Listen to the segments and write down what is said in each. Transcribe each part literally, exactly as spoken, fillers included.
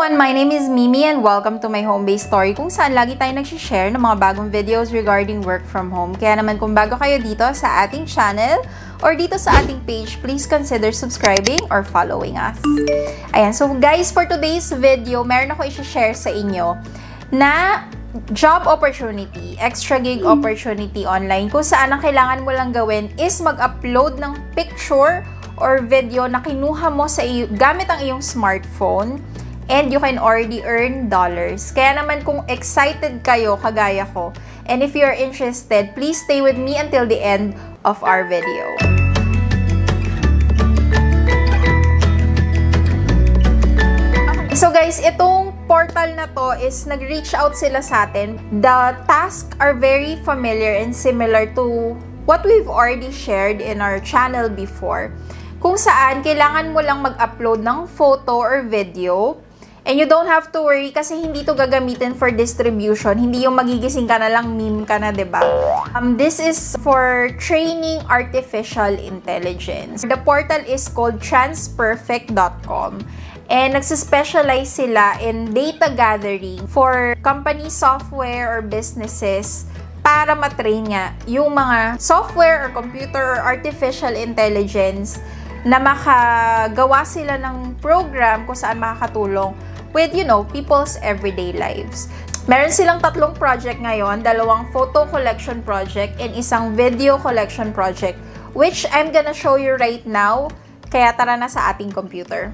everyone! My name is Mimi and welcome to my home-based story kung saan lagi tayo nagsishare ng mga bagong videos regarding work from home. Kaya naman kung bago kayo dito sa ating channel or dito sa ating page, please consider subscribing or following us. Ayan, so guys, for today's video, meron ako i-share sa inyo na job opportunity, extra gig opportunity online kung saan ang kailangan mo lang gawin is mag-upload ng picture or video na kinuha mo sa iyo, gamit ang iyong smartphone. And you can already earn dollars. Kaya naman kung excited kayo, kagaya ko, and if you're interested, please stay with me until the end of our video. So guys, itong portal na to is nag-reach out sila sa atin. The tasks are very familiar and similar to what we've already shared in our channel before. Kung saan, kailangan mo lang mag-upload ng photo or video. And you don't have to worry kasi hindi to gagamitin for distribution. Hindi yung magigising ka na lang, meme ka na, diba? Um, this is for training artificial intelligence. The portal is called transperfect dot com. And nagsispecialize sila in data gathering for company software or businesses para matrain nga yung mga software or computer or artificial intelligence na makagawa sila ng program kung saan makakatulong with, you know, people's everyday lives. Meron silang tatlong project ngayon, dalawang photo collection project and isang video collection project, which I'm gonna show you right now. Kaya tara na sa ating computer.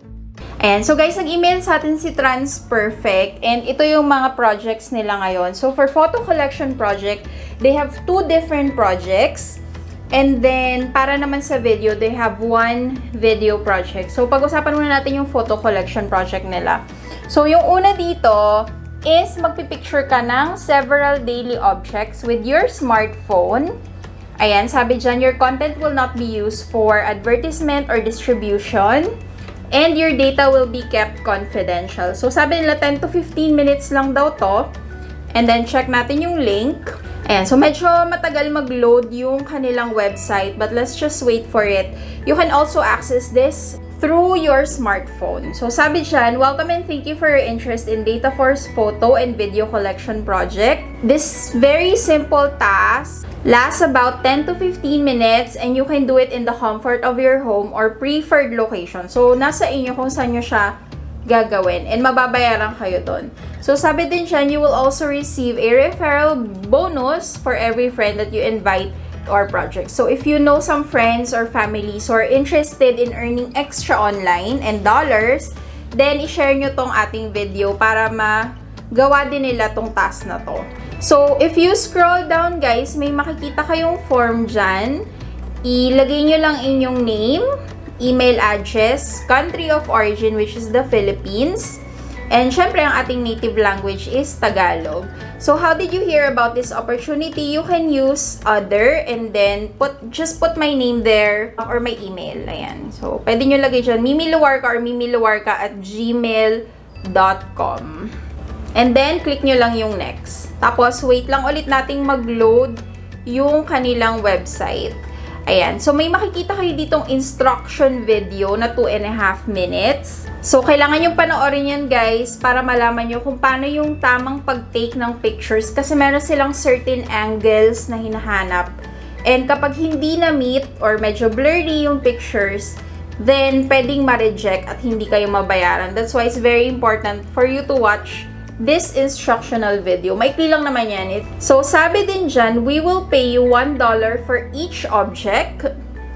Ayan, so guys, nag-email sa atin si Transperfect and ito yung mga projects nila ngayon. So for photo collection project, they have two different projects. And then, para naman sa video, they have one video project. So, pag-usapan muna natin yung photo collection project nila. So, yung una dito is magpipicture ka ng several daily objects with your smartphone. Ayan, sabi dyan, your content will not be used for advertisement or distribution. And your data will be kept confidential. So, sabi nila ten to fifteen minutes lang daw to. And then, check natin yung link. Ayan, so medyo matagal mag-load yung kanilang website, but let's just wait for it. You can also access this through your smartphone. So sabi dyan, welcome and thank you for your interest in Dataforce Photo and Video Collection Project. This very simple task lasts about ten to fifteen minutes and you can do it in the comfort of your home or preferred location. So nasa inyo kung saan nyo siya gagawin and mababayaran kayo doon. So sabi din dyan, you will also receive a referral bonus for every friend that you invite to our project. So if you know some friends or families who are interested in earning extra online and dollars, then i-share nyo tong ating video para magawa din nila tong task na to. So if you scroll down guys, may makikita kayong form dyan. Ilagay nyo lang inyong name, email address, country of origin which is the Philippines, and syempre ang ating native language is Tagalog. So how did you hear about this opportunity? You can use other and then put just put my name there or my email. Ayan. So pwede nyo lagay dyan Mimi Luarca or mimi luarca at gmail dot com. And then click nyo lang yung next. Tapos wait lang ulit nating mag-load yung kanilang website. Ayan. So, may makikita kayo ditong instruction video na two and a half minutes. So, kailangan yung panoorin yan, guys, para malaman nyo kung paano yung tamang pag-take ng pictures kasi meron silang certain angles na hinahanap. And kapag hindi na-meet or medyo blurry yung pictures, then pwedeng ma-reject at hindi kayo mabayaran. That's why it's very important for you to watch this instructional video. Maikli lang naman yan. So, sabi din dyan, we will pay you one dollar for each object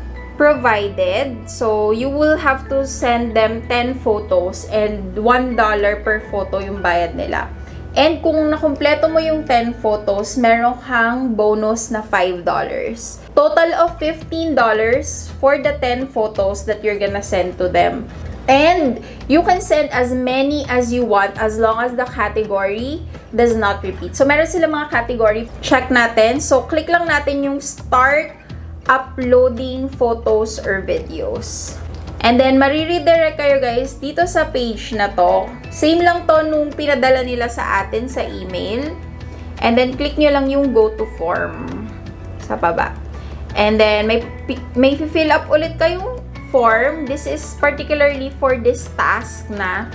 provided. So, you will have to send them ten photos and one dollar per photo yung bayad nila. And kung nakumpleto mo yung ten photos, meron kang bonus na five dollars. Total of fifteen dollars for the ten photos that you're gonna send to them. And you can send as many as you want as long as the category does not repeat. So, meron sila mga category. Check natin. So, click lang natin yung start uploading photos or videos. And then, mariredirect kayo guys dito sa page na to. Same lang to nung pinadala nila sa atin sa email. And then, click nyo lang yung go to form sa baba. And then, may, may fill up ulit kayong form. This is particularly for this task na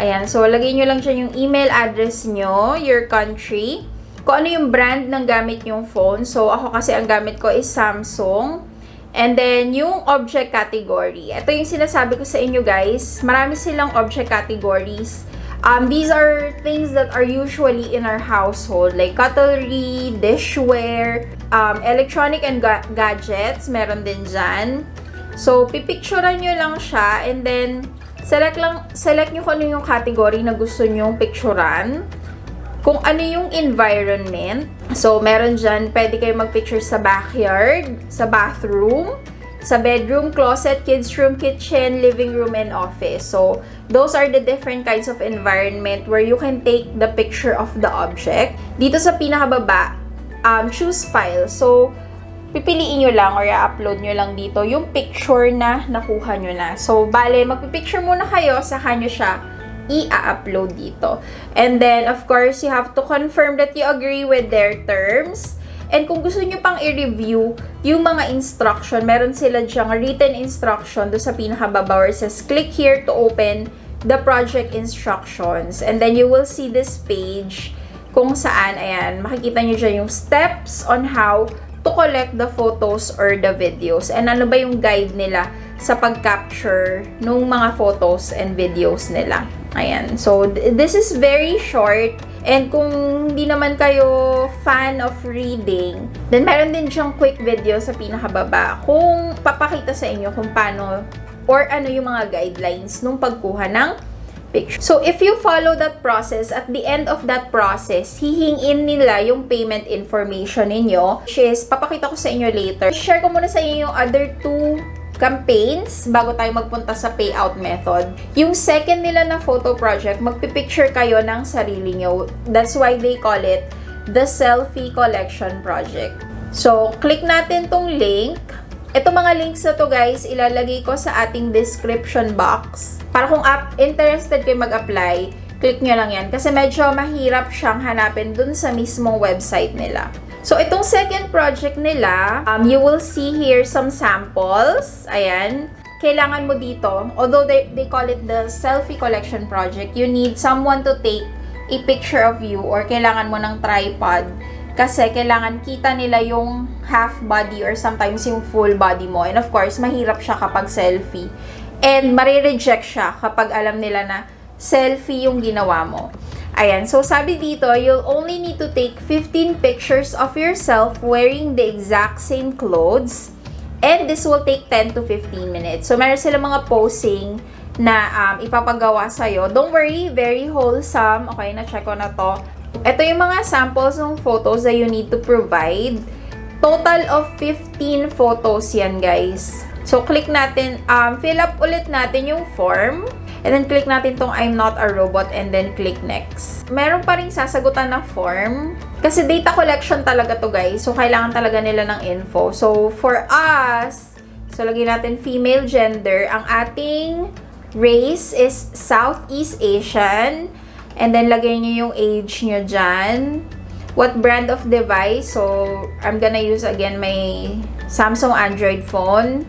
Ayan, so lagay nyo lang dyan yung email address nyo, your country, kung ano yung brand ng gamit yung phone. So, ako kasi ang gamit ko is Samsung. And then, yung object category. Ito yung sinasabi ko sa inyo guys. Marami silang object categories. Um, these are things that are usually in our household. Like cutlery, dishware, um, electronic and ga gadgets. Meron din dyan. So, pipicturean nyo lang siya. And then, select, lang, select nyo kung ano yung category na gusto nyong picturean. Kung ano yung environment. So, meron dyan, pwede kayo mag-picture sa backyard, sa bathroom, sa bedroom, closet, kids room, kitchen, living room, and office. So, those are the different kinds of environment where you can take the picture of the object. Dito sa pinakababa, um, choose file. So, pipiliin nyo lang or i-upload nyo lang dito yung picture na nakuha nyo na. So, bale, magpipicture muna kayo, saka nyo siya i-upload dito. And then, of course, you have to confirm that you agree with their terms. And kung gusto nyo pang i-review yung mga instruction, meron sila dyang written instruction do sa pinakababa where it says, click here to open the project instructions. And then, you will see this page kung saan, ayan, makikita nyo dyan yung steps on how to collect the photos or the videos. And ano ba yung guide nila sa pag-capture nung mga photos and videos nila. Ayan. So, this is very short. And kung hindi naman kayo fan of reading, then meron din siyang quick video sa pinakababa kung papakita sa inyo kung paano or ano yung mga guidelines nung pagkuha ng picture. So, if you follow that process, at the end of that process, hihingin nila yung payment information ninyo, which is, papakita ko sa inyo later. Share ko muna sa inyo yung other two campaigns bago tayo magpunta sa payout method. Yung second nila na photo project, magpipicture kayo ng sarili nyo. That's why they call it the Selfie Collection Project. So, click natin tong link. Ito mga links na to guys, ilalagay ko sa ating description box. Para kung up, interested kayo mag-apply, click nyo lang yan. Kasi medyo mahirap siyang hanapin dun sa mismong website nila. So, itong second project nila, um, you will see here some samples. Ayan. Kailangan mo dito, although they, they call it the Selfie Collection Project, you need someone to take a picture of you or kailangan mo ng tripod kasi kailangan kita nila yung half body or sometimes yung full body mo. And of course, mahirap siya kapag selfie. And marireject siya kapag alam nila na selfie yung ginawa mo. Ayan, so sabi dito, you'll only need to take fifteen pictures of yourself wearing the exact same clothes. And this will take ten to fifteen minutes. So, meron sila mga posing na um, ipapagawa sa'yo. Don't worry, very wholesome. Okay, na-check ko na to. Ito yung mga samples ng photos that you need to provide. Total of fifteen photos yan, guys. So, click natin, um, fill up ulit natin yung form. And then, click natin tong I'm not a robot and then click next. Meron pa rin sasagutan na form. Kasi data collection talaga to guys. So, kailangan talaga nila ng info. So, for us, so, lagyan natin female gender. Ang ating race is Southeast Asian. And then, lagyan nyo yung age nyo dyan. What brand of device? So, I'm gonna use again my Samsung Android phone.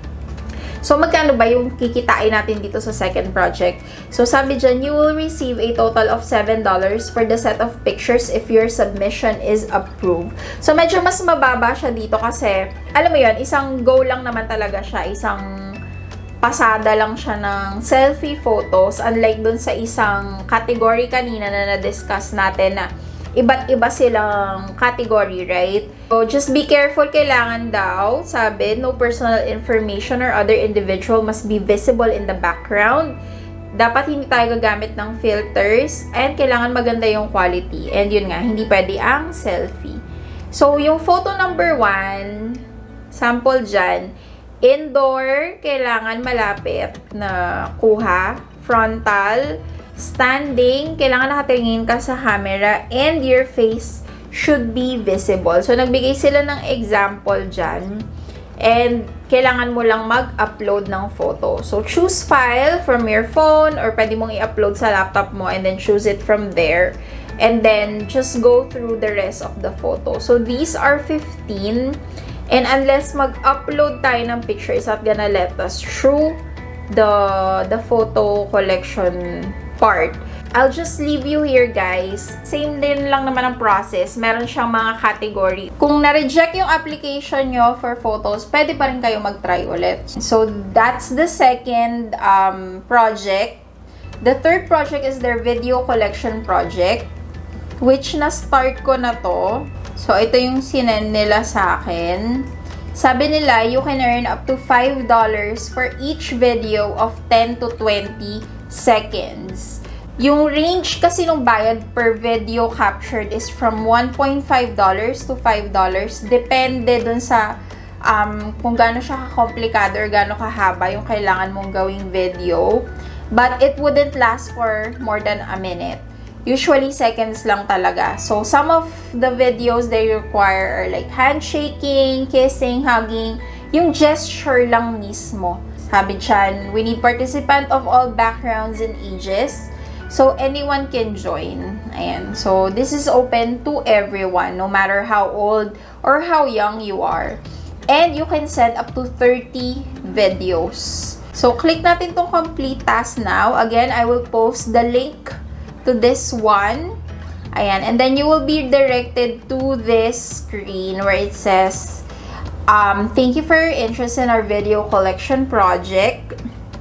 So, magkano ba yung kikitain natin dito sa second project? So, sabi dyan, you will receive a total of seven dollars for the set of pictures if your submission is approved. So, medyo mas mababa siya dito kasi, alam mo yun, isang go lang naman talaga siya. Isang pasada lang siya ng selfie photos. Unlike dun sa isang category kanina na na-discuss natin na iba't iba silang category, right? So, just be careful. Kailangan daw, sabi, no personal information or other individual must be visible in the background. Dapat hindi tayo gagamit ng filters and kailangan maganda yung quality. And yun nga, hindi pwede ang selfie. So, yung photo number one, sample dyan, indoor, kailangan malapit na kuha, frontal, standing, kailangan nakatingin ka sa camera, and your face should be visible. So, nagbigay sila ng example dyan. And, kailangan mo lang mag-upload ng photo. So, choose file from your phone or pwede mong i-upload sa laptop mo and then choose it from there. And then, just go through the rest of the photo. So, these are fifteen. And unless mag-upload tayo ng picture, it's not gonna let us through the, the photo collection part. I'll just leave you here, guys. Same din lang naman ang process. Meron siyang mga category. Kung na-reject yung application nyo for photos, pwede pa rin kayo mag-try ulit. So, that's the second um, project. The third project is their video collection project, which na-start ko na to. So, ito yung sinend nila sa akin. Sabi nila, you can earn up to five dollars for each video of ten to twenty seconds. Yung range kasi nung bayad per video captured is from one point five dollars to five dollars. Depende dun sa um, kung gaano siya kakomplikado or gaano kahaba yung kailangan mong gawing video. But it wouldn't last for more than a minute. Usually, seconds lang talaga. So, some of the videos they require are like handshaking, kissing, hugging. Yung gesture lang mismo. Sabi dyan, we need participant of all backgrounds and ages. So, anyone can join. Ayan. So, this is open to everyone, no matter how old or how young you are. And you can send up to thirty videos. So, click natin tong complete task now. Again, I will post the link to this one. Ayan. And then, you will be directed to this screen where it says, um, thank you for your interest in our video collection project.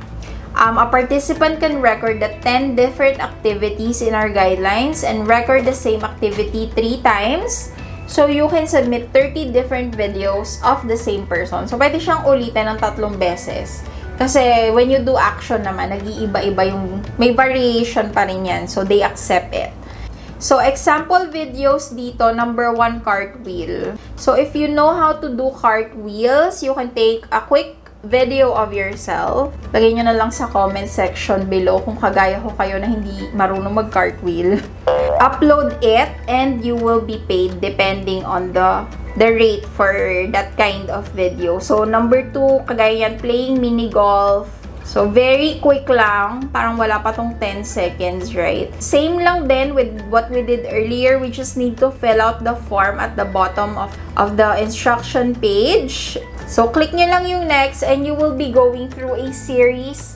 Um, a participant can record the ten different activities in our guidelines and record the same activity three times. So, you can submit thirty different videos of the same person. So, pwede siyang ulitin ng tatlong beses. Kasi, when you do action naman, nag-iiba-iba yung, may variation pa rin yan. So, they accept it. So, example videos dito, number one, cartwheel. So, if you know how to do cartwheels, you can take a quick video of yourself. Lagay nyo na lang sa comment section below kung kagaya ko kayo na hindi marunong mag-cartwheel. Upload it and you will be paid depending on the the rate for that kind of video. So, number two, kagaya yan, playing mini golf. So, very quick lang. Parang wala pa tong ten seconds, right? Same lang din with what we did earlier. We just need to fill out the form at the bottom of, of the instruction page. So, click nyo lang yung next and you will be going through a series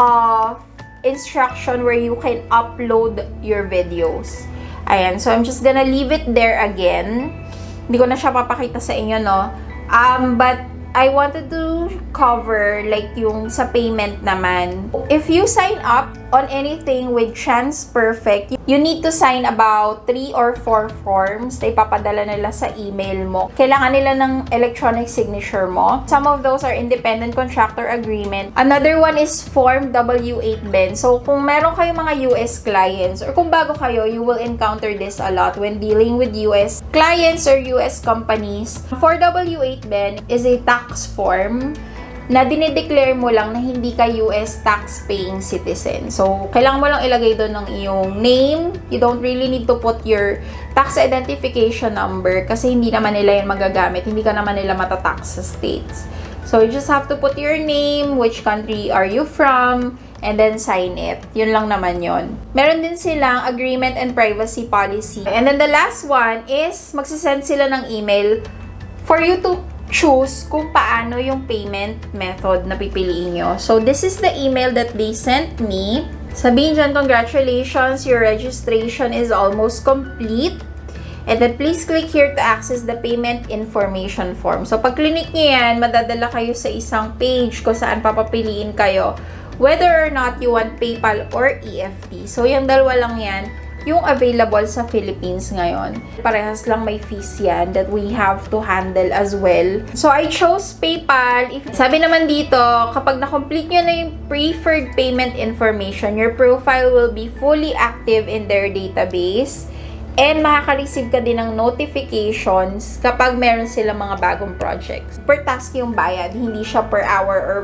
of instruction where you can upload your videos. Ayan. So, I'm just gonna leave it there again. Hindi ko na siya papakita sa inyo, no? Um, but, I wanted to cover like yung sa payment naman. If you sign up on anything with TransPerfect, you need to sign about three or four forms na ipapadala nila sa email mo. Kailangan nila ng electronic signature mo. Some of those are independent contractor agreement. Another one is Form W eight B E N. So, kung meron kayong mga U S clients or kung bago kayo, you will encounter this a lot when dealing with U S clients or U S companies. For W eight B E N is a tax form na dinideclare mo lang na hindi ka U S tax-paying citizen. So, kailangan mo lang ilagay doon ng iyong name. You don't really need to put your tax identification number kasi hindi naman nila yan magagamit. Hindi ka naman nila matatax sa states. So, you just have to put your name, which country are you from, and then sign it. Yun lang naman yun. Meron din silang agreement and privacy policy. And then the last one is magsisend sila ng email for you to choose kung paano yung payment method na pipiliin nyo. So, this is the email that they sent me. Sabihin dyan, congratulations, your registration is almost complete. And then, please click here to access the payment information form. So, pag click nyo yan, madadala kayo sa isang page kung saan papapiliin kayo whether or not you want PayPal or E F T. So, yung dalawa lang yan yung available sa Philippines ngayon. Parehas lang may fees yan that we have to handle as well. So, I chose PayPal. If, sabi naman dito, kapag na-complete nyo na yung preferred payment information, your profile will be fully active in their database and makaka-receive ka din ng notifications kapag meron silang mga bagong projects. Per task yung bayad, hindi siya per hour or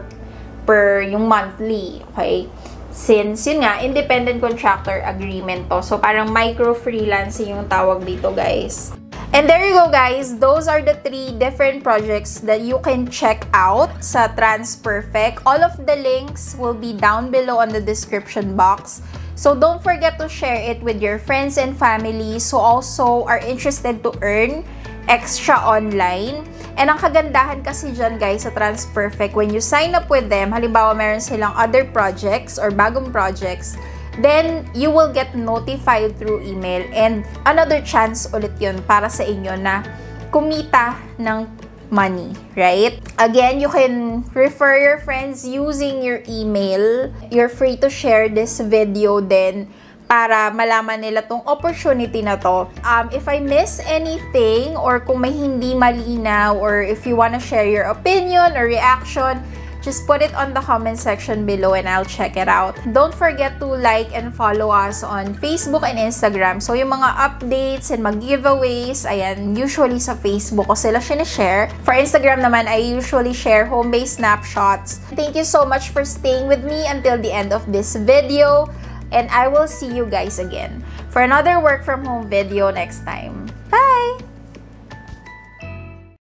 per yung monthly. Okay? Since, yun nga, independent contractor agreement to. So, parang micro-freelancing yung tawag dito, guys. And there you go, guys. Those are the three different projects that you can check out sa TransPerfect. All of the links will be down below on the description box. So, don't forget to share it with your friends and family who also are interested to earn extra online. And ang kagandahan kasi dyan, guys, sa TransPerfect, when you sign up with them, halimbawa meron silang other projects or bagong projects, then you will get notified through email, and another chance ulit yun para sa inyo na kumita ng money, right? Again, you can refer your friends using your email. You're free to share this video then para malaman nila tong opportunity na to. Um, if I miss anything or kung may hindi malinaw or if you wanna share your opinion or reaction, just put it on the comment section below and I'll check it out. Don't forget to like and follow us on Facebook and Instagram. So yung mga updates and mag-giveaways, ayan, usually sa Facebook ko sila sinishare. For Instagram naman, I usually share home-based snapshots. Thank you so much for staying with me until the end of this video. And I will see you guys again for another work from home video next time.